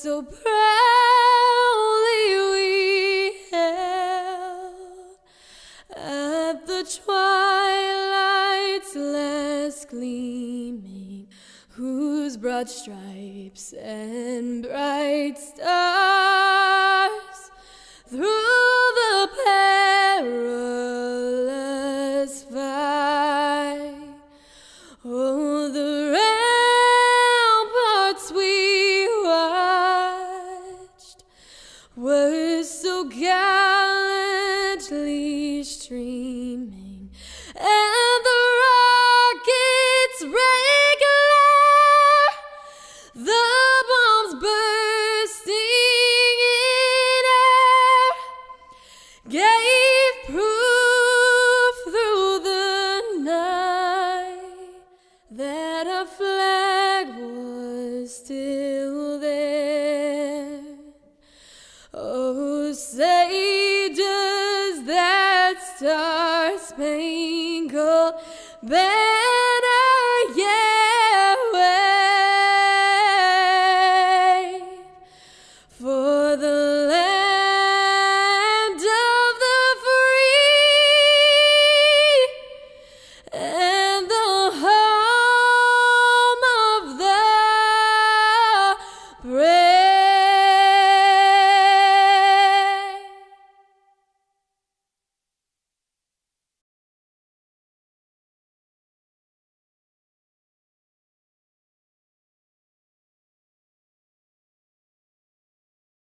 so proudly we hailed at the twilight's last gleaming, whose broad stripes and bright stars through the perilous fight. Oh, the ramparts we watched were so gallantly streaming, and the rockets regular, the bombs bursting in air, gave proof through the night that our flag was still there.